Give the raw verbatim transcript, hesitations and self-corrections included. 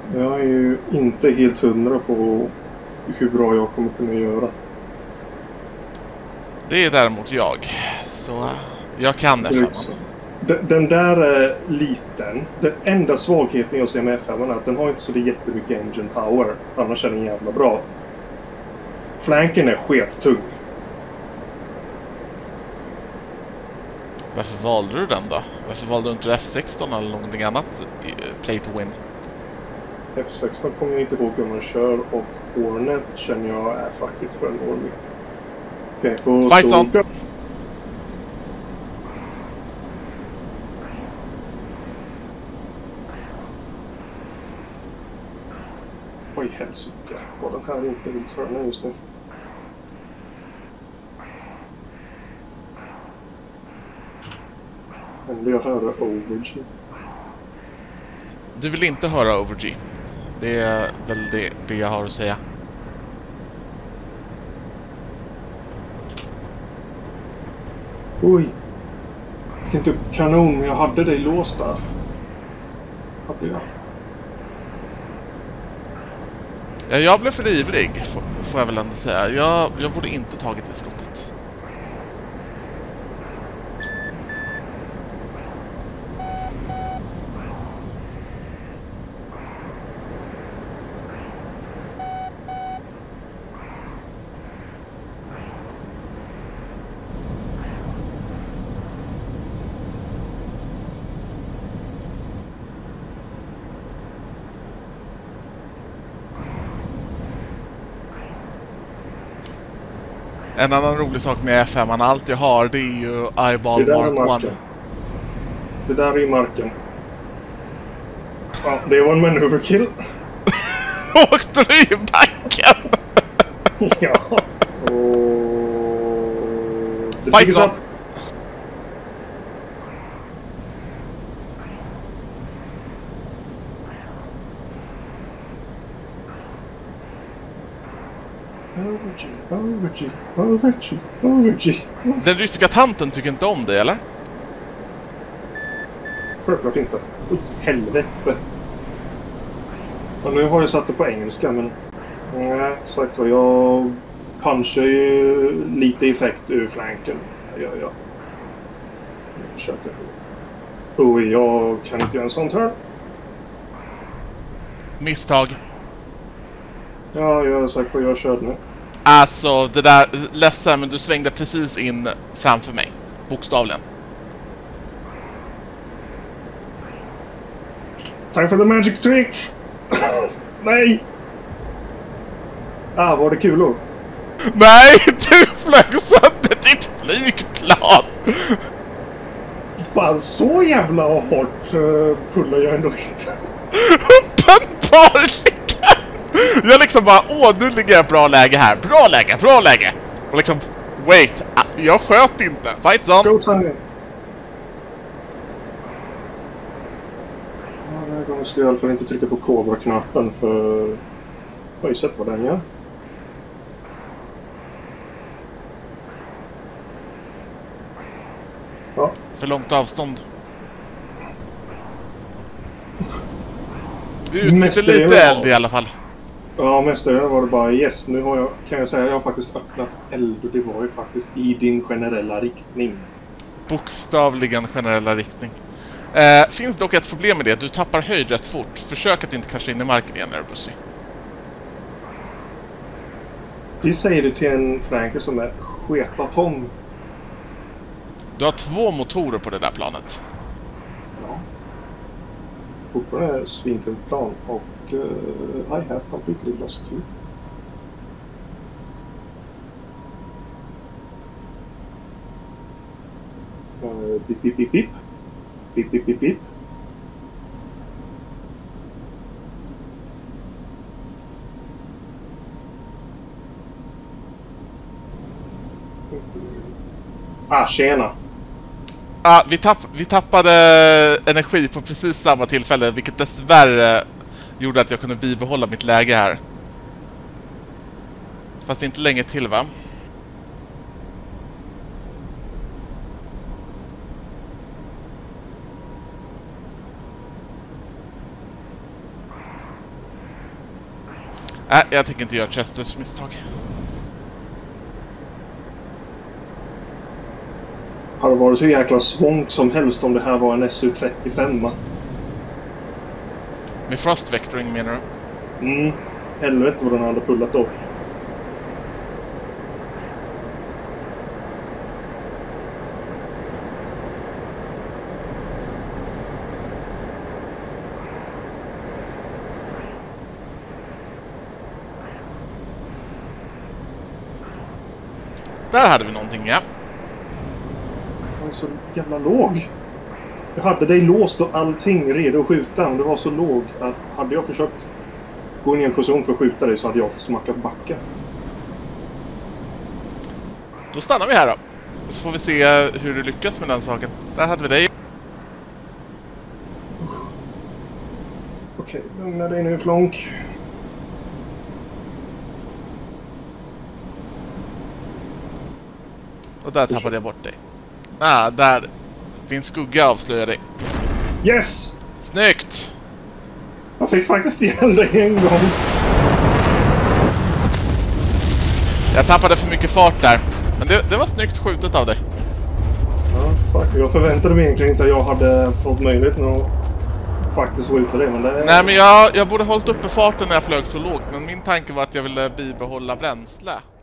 Jag är ju inte helt hundra på hur bra jag kommer kunna göra. Det är däremot jag. Så jag kan F fem. Den, den där är liten. Den enda svagheten jag ser med F fem är att den har inte så jättemycket engine power. Annars är den jävla bra. Flanken är skettung. Varför valde du den då? Varför valde du inte F sexton eller någonting annat play to win? F sexton kommer jag inte ihåg hur man kör och Hornet känner jag är facket för en Ormi. Okej, okay, och Fight så... Oj, helsike. Vad den här inte vill turna just nu. Men vill jag höra Overg? Du vill inte höra Overg. Det är väl det, det jag har att säga. Oj. Jag fick inte upp kanon, men jag hade dig låst där. Hade jag. Ja, jag blev för ivrig, får jag väl ändå säga. Jag, jag borde inte tagit det skottet. En annan rolig sak med F fem man alltid har, det är ju Eyeball Mark ett. Det där är i marken. Ja, det var en manöverkill. Åkte du i backen? Ja. Och... Fight up! Overg, Overg, Overg, Overg. Den ryska tanten tycker inte om det, eller? Självklart inte. Oj, helvete. Och nu har jag satt det på engelska, men... Nej, sagt vad. Jag punchar ju lite effekt ur flanken. Ja, ja. Jag försöker. Oj, jag kan inte göra en sån turn. Misstag. Ja, jag har sagt vad jag körde nu. Alltså, det där... Ledsen, men du svängde precis in framför mig. Bokstavligen. Time for the magic trick! Nej! Ah, var det kulor? Nej, du flög sönder ditt flygplan! Fan, så jävla hårt uh, pullar jag ändå inte. Uppenbarligen! Jag liksom bara, åh, nu ligger jag i bra läge här. Bra läge, bra läge! Och liksom, wait, jag sköt inte. Fight on! Go time! Den här gången ska jag i alla fall inte trycka på Cobra-knappen för... Jag har ju sett vad den gör. Ja. För långt avstånd. Du utnyttjar lite eld i alla fall. Ja, mestadels var det bara yes, nu har jag, kan jag säga, jag har faktiskt öppnat eld och det var ju faktiskt i din generella riktning. Bokstavligen generella riktning. Eh, finns dock ett problem med det. Du tappar höjd rätt fort. Försök att inte krascha in i marken igen när du är bussig. Det säger du till en flanker som är sketatong. Du har två motorer på det där planet. Ja. Fortfarande svintungt plan och uh, I have completely lost you. Uh, beep beep beep beep. Beep beep beep beep. Ah, tjena. Ah, vi, tapp, vi tappade energi på precis samma tillfälle, vilket dessvärre gjorde att jag kunde bibehålla mitt läge här. Fast inte länge till, va? Nej, jag tänker inte göra Chesters misstag. Hade varit så jäkla svångt som helst om det här var en S U trettiofem. Med Frost Vectoring menar du? Mm. Helvete vad den hade pullat då. Där hade vi någonting, ja. Jag var så jävla låg. Jag hade dig låst och allting redo att skjuta. Men det var så låg att hade jag försökt gå in i en position för att skjuta dig så hade jag smackat backa. Då stannar vi här då. Så får vi se hur du lyckas med den saken. Där hade vi dig. Okej, lugna dig nu Flonk. Och där tappade jag bort dig. Ah, där. Din skugga avslöjar dig. Yes! Snyggt! Jag fick faktiskt ihjäl dig en gång. Jag tappade för mycket fart där. Men det, det var snyggt skjutet av dig. Ja, fuck. Jag förväntade mig egentligen inte att jag hade fått möjlighet att faktiskt skjuta det. Men det... Nej, men jag, jag borde hållit uppe farten när jag flög så lågt. Men min tanke var att jag ville bibehålla bränsle.